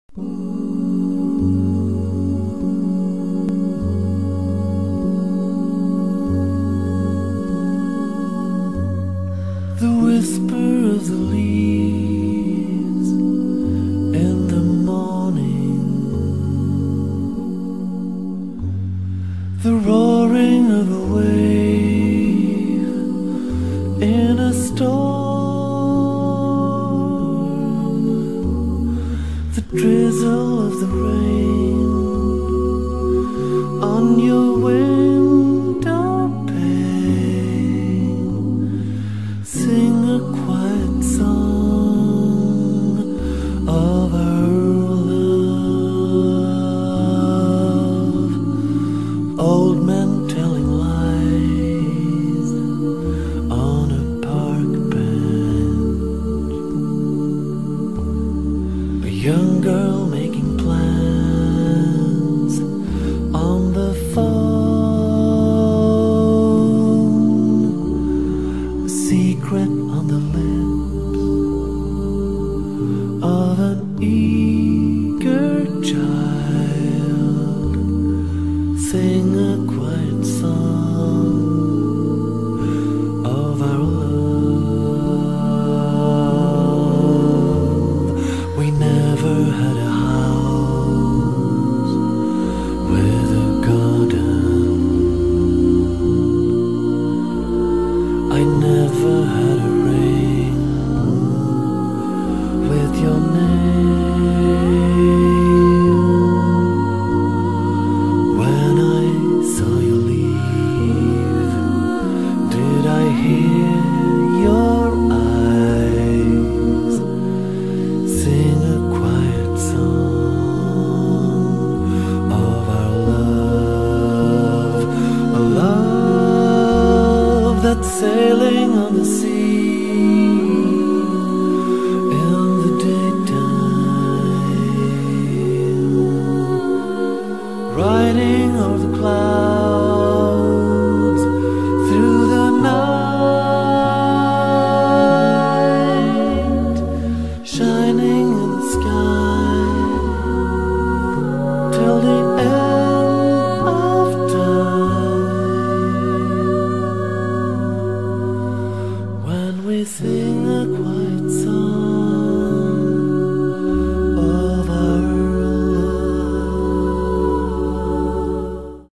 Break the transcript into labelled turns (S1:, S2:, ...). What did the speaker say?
S1: The whisper of the leaves in the morning, the roaring of a wave in a storm, the drizzle of the rain on your window pane. Sing a quiet song of our love. Old men telling lies on a park bench, a young girl making plans on the phone, a secret on the lips of an